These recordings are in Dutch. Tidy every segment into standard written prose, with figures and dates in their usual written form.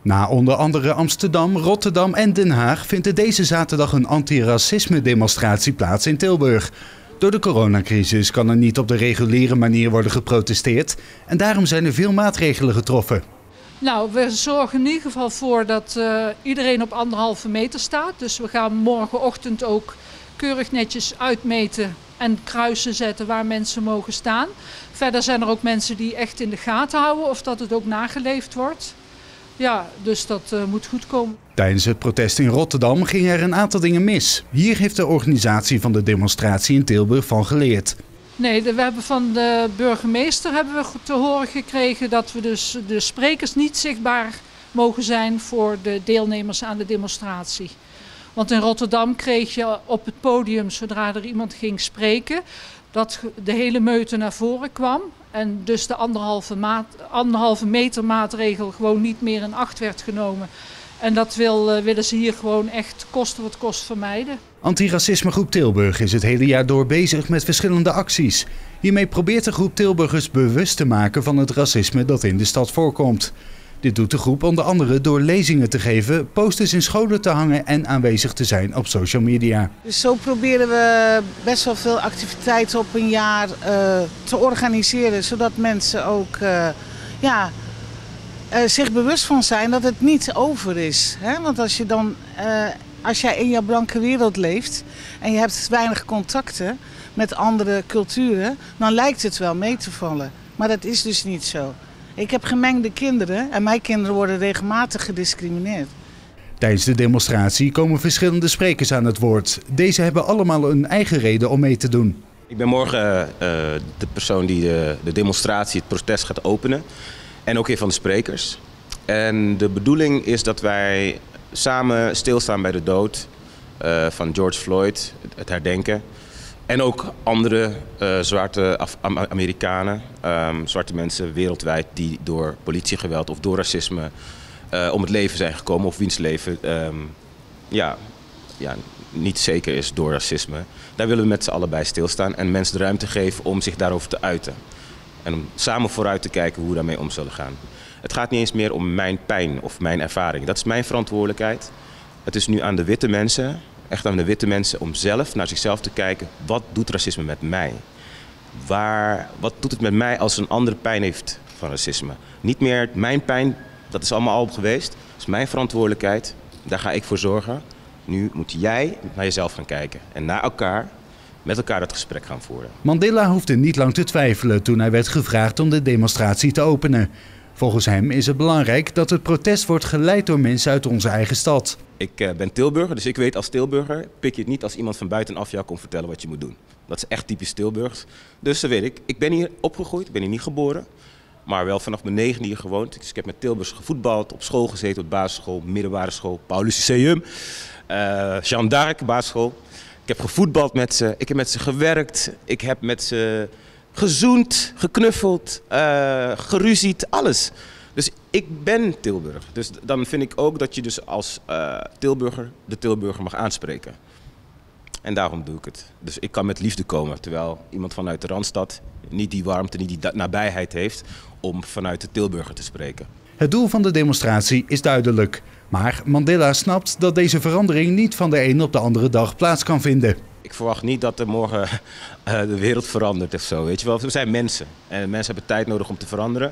Na onder andere Amsterdam, Rotterdam en Den Haag vindt er deze zaterdag een antiracisme-demonstratie plaats in Tilburg. Door de coronacrisis kan er niet op de reguliere manier worden geprotesteerd en daarom zijn er veel maatregelen getroffen. Nou, we zorgen in ieder geval voor dat iedereen op 1,5 meter staat. Dus we gaan morgenochtend ook keurig netjes uitmeten en kruisen zetten waar mensen mogen staan. Verder zijn er ook mensen die echt in de gaten houden of dat het ook nageleefd wordt. Ja, dus dat moet goed komen. Tijdens het protest in Rotterdam gingen er een aantal dingen mis. Hier heeft de organisatie van de demonstratie in Tilburg van geleerd. Nee, we hebben van de burgemeester te horen gekregen dat we dus de sprekers niet zichtbaar mogen zijn voor de deelnemers aan de demonstratie. Want in Rotterdam kreeg je op het podium, zodra er iemand ging spreken, dat de hele meute naar voren kwam. En dus de 1,5 meter maatregel gewoon niet meer in acht werd genomen. En dat willen ze hier gewoon echt koste wat kost vermijden. Antiracismegroep Tilburg is het hele jaar door bezig met verschillende acties. Hiermee probeert de groep Tilburgers bewust te maken van het racisme dat in de stad voorkomt. Dit doet de groep onder andere door lezingen te geven, posters in scholen te hangen en aanwezig te zijn op social media. Dus zo proberen we best wel veel activiteiten op een jaar te organiseren, zodat mensen ook zich bewust van zijn dat het niet over is. Hè? Want als jij in jouw blanke wereld leeft en je hebt weinig contacten met andere culturen, dan lijkt het wel mee te vallen. Maar dat is dus niet zo. Ik heb gemengde kinderen en mijn kinderen worden regelmatig gediscrimineerd. Tijdens de demonstratie komen verschillende sprekers aan het woord. Deze hebben allemaal een eigen reden om mee te doen. Ik ben morgen de persoon die de demonstratie, het protest gaat openen. En ook een van de sprekers. En de bedoeling is dat wij samen stilstaan bij de dood van George Floyd, het herdenken. En ook andere zwarte Amerikanen, zwarte mensen wereldwijd die door politiegeweld of door racisme om het leven zijn gekomen. Of wiens leven niet zeker is door racisme. Daar willen we met z'n allen bij stilstaan en mensen de ruimte geven om zich daarover te uiten. En om samen vooruit te kijken hoe we daarmee om zullen gaan. Het gaat niet eens meer om mijn pijn of mijn ervaring. Dat is mijn verantwoordelijkheid. Het is nu aan de witte mensen, echt aan de witte mensen, om zelf naar zichzelf te kijken. Wat doet racisme met mij? Wat doet het met mij als een andere pijn heeft van racisme? Niet meer mijn pijn, dat is allemaal al geweest. Dat is mijn verantwoordelijkheid. Daar ga ik voor zorgen. Nu moet jij naar jezelf gaan kijken. En naar elkaar, met elkaar dat gesprek gaan voeren. Mandela hoefde niet lang te twijfelen toen hij werd gevraagd om de demonstratie te openen. Volgens hem is het belangrijk dat het protest wordt geleid door mensen uit onze eigen stad. Ik ben Tilburger, dus ik weet als Tilburger pik je het niet als iemand van buitenaf jou komt vertellen wat je moet doen. Dat is echt typisch Tilburgs. Dus dat weet ik. Ik ben hier opgegroeid, ik ben hier niet geboren, maar wel vanaf mijn 9e hier gewoond. Dus ik heb met Tilburgers gevoetbald, op school gezeten, op basisschool, middelbare school, Paulus Lyceum, Jeanne d'Arc basisschool. Ik heb gevoetbald met ze, ik heb met ze gewerkt, ik heb met ze gezoend, geknuffeld, geruzied, alles. Dus ik ben Tilburg. Dus dan vind ik ook dat je dus als Tilburger de Tilburger mag aanspreken. En daarom doe ik het. Dus ik kan met liefde komen, terwijl iemand vanuit de Randstad niet die warmte, niet die nabijheid heeft om vanuit de Tilburger te spreken. Het doel van de demonstratie is duidelijk. Maar Mandela snapt dat deze verandering niet van de een op de andere dag plaats kan vinden. Ik verwacht niet dat er morgen de wereld verandert of zo, weet je wel. We zijn mensen en mensen hebben tijd nodig om te veranderen.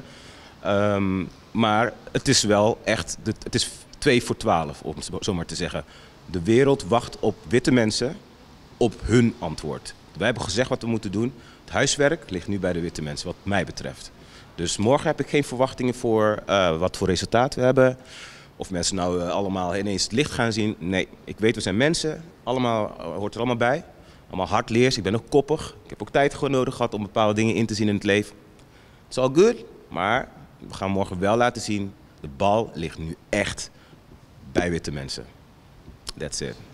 Maar het is wel echt, het is 2 voor 12, om het zo maar te zeggen. De wereld wacht op witte mensen op hun antwoord. Wij hebben gezegd wat we moeten doen. Het huiswerk ligt nu bij de witte mensen, wat mij betreft. Dus morgen heb ik geen verwachtingen voor wat voor resultaat we hebben. Of mensen nou allemaal ineens het licht gaan zien. Nee, ik weet, we zijn mensen. Allemaal hoort er allemaal bij. Allemaal hardleers. Ik ben ook koppig. Ik heb ook tijd gewoon nodig gehad om bepaalde dingen in te zien in het leven. Het is al goed, maar we gaan morgen wel laten zien. De bal ligt nu echt bij witte mensen. That's it.